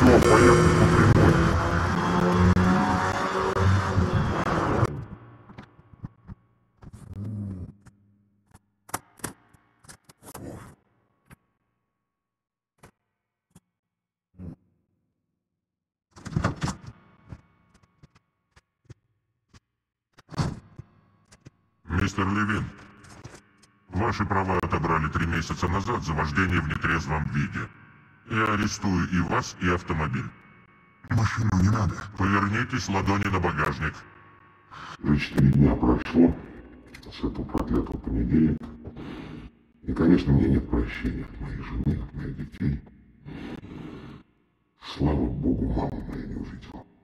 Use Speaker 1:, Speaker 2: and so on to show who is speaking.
Speaker 1: Все, поехали по прямой.
Speaker 2: Мистер Левин, ваши права отобрали 3 месяца назад за вождение в нетрезвом виде. Я арестую и вас, и автомобиль.
Speaker 1: Машину не надо.
Speaker 2: Повернитесь, ладони на багажник.
Speaker 1: Уже 4 дня прошло с этого проклятого понедельника. И, конечно, мне нет прощения от моей жены, от моих детей. Слава Богу, маму мою не увидела.